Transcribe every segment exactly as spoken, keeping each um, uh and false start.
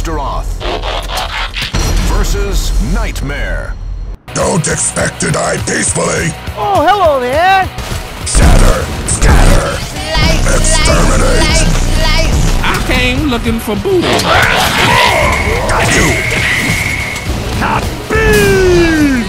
Astaroth versus Nightmare. Don't expect to die peacefully. Oh, hello there. Shatter, scatter, Slice, exterminate. slice, slice, slice. I came looking for booty. Got you. Not big.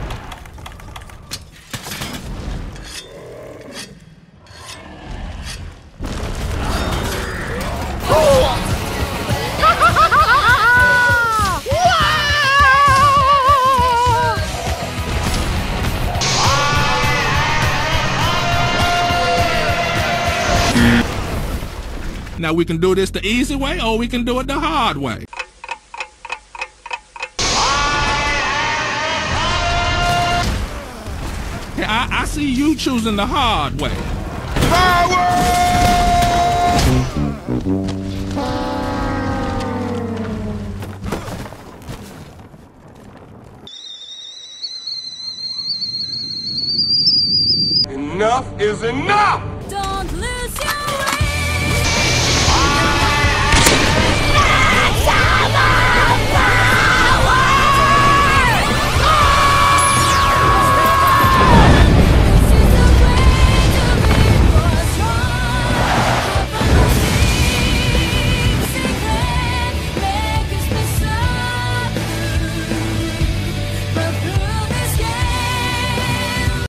Now we can do this the easy way or we can do it the hard way. Hey, I, I see you choosing the hard way. Power! Enough is enough!